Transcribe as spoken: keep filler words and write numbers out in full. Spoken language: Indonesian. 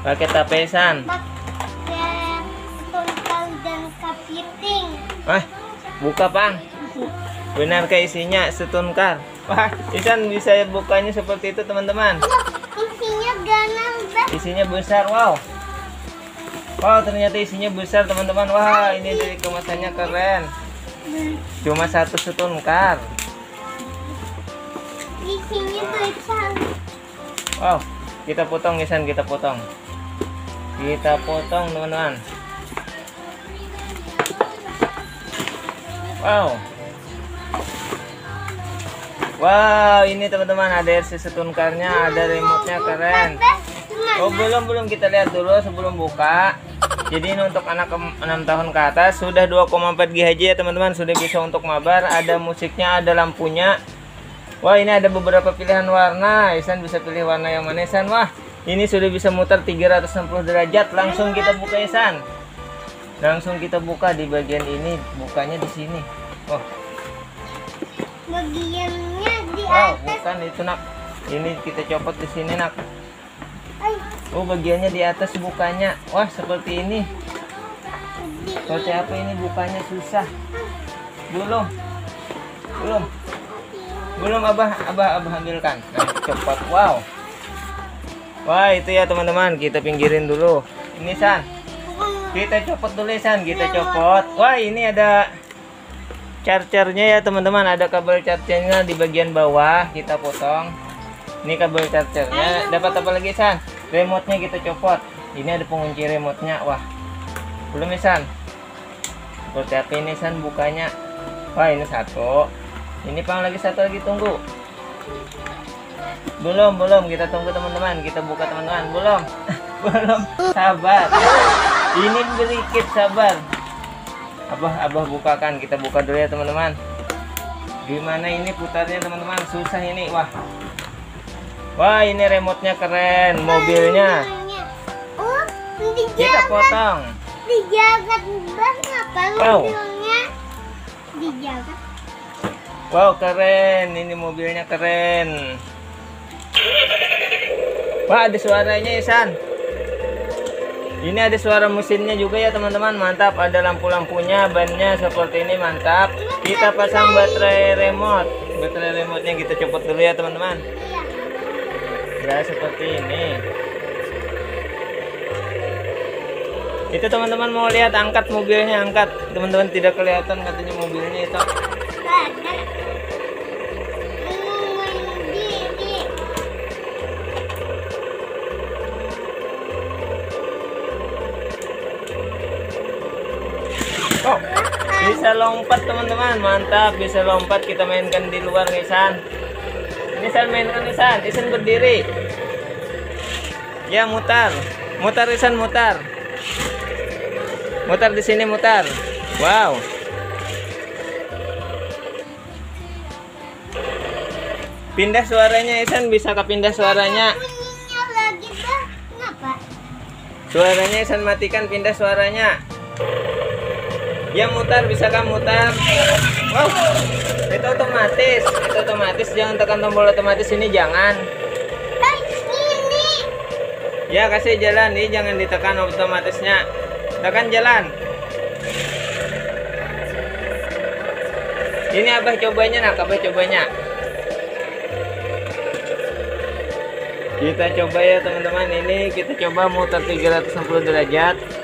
Pakai tapesan. Pakai tongkal dan kepiting. Wah, buka Pang. Benar kayak isinya setunkar. Wah, Isan bisa bukanya seperti itu teman-teman. Isinya ganas, Bang. Isinya besar, wow. Wow, ternyata isinya besar teman-teman. Wah, ini dari kemasannya keren. Cuma satu setunkar. Isinya besar. Wow, kita potong Isan, kita potong. Kita potong teman-teman. Wow. Wow, ini teman-teman ada R C setunkarnya, ada remote-nya keren. Oh, belum belum kita lihat dulu sebelum buka. Jadi ini untuk anak enam tahun ke atas, sudah dua koma empat gigahertz ya teman-teman, sudah bisa untuk mabar, ada musiknya, ada lampunya. Wah, ini ada beberapa pilihan warna. Isan bisa pilih warna yang mana Isan? Wah, ini sudah bisa muter tiga ratus enam puluh derajat. Langsung kita buka Isan. Langsung kita buka di bagian ini, bukanya di sini. Oh. Bagiannya di Wow, atas. bukan itu nak. Ini kita copot di sini nak. Ay, Oh, bagiannya di atas bukanya. Wah, seperti ini. Seperti apa ini bukanya susah. Belum. Belum. Belum abah, abah, abah ambilkan. Nah, cepat. Wow. Wah, itu ya teman-teman. Kita pinggirin dulu. Ini San. Kita copot dulu San. Kita copot. Wah, ini ada chargernya ya teman-teman. Ada kabel chargernya di bagian bawah. Kita potong. Ini kabel chargernya. Dapat apa lagi San? Remote-nya kita copot. Ini ada pengunci remote-nya. Wah. Belum ya San. Seperti apa ini San bukanya? Wah, ini satu. Ini Pang lagi satu lagi, tunggu. Belum, belum. Kita tunggu teman-teman. Kita buka teman-teman. Belum. Belum. Sabar. Ini sedikit sabar. Abah, abah bukakan. Kita buka dulu ya teman-teman. Gimana ini putarnya teman-teman? Susah ini. Wah. Wah, ini remote-nya keren. Mobilnya. Oh, Kita dijaga. potong. Dijaga Bang, apa Wow. mobilnya? Dijaga. Wow, keren. Ini mobilnya keren. Wah, ada suaranya Isan. Ini ada suara mesinnya juga ya teman-teman. Mantap, ada lampu-lampunya, bannya seperti ini, mantap. Kita pasang baterai remote. Baterai remote-nya kita copot dulu ya teman-teman. Ya, seperti ini. Itu teman-teman mau lihat, angkat mobilnya, angkat. Teman-teman tidak kelihatan katanya mobilnya itu. Oh, bisa lompat teman-teman, mantap, bisa lompat. Kita mainkan di luar Isan. Ini Isan mainkan Isan, Isan berdiri. Ya, mutar, mutar Isan, mutar, mutar di sini, mutar. Wow. Pindah suaranya Isan, bisa ke pindah suaranya. Bunyinya lagi Bang. Kenapa? Suaranya Isan matikan, pindah suaranya. Ya, mutar, bisa kan mutar. Wow, itu otomatis, itu otomatis. Jangan tekan tombol otomatis ini, jangan. Ay, ini. Ya, kasih jalan nih, jangan ditekan otomatisnya. Tekan jalan. Ini abah cobanya nak, abah cobanya. Kita coba ya teman-teman, ini kita coba muter tiga ratus enam puluh derajat.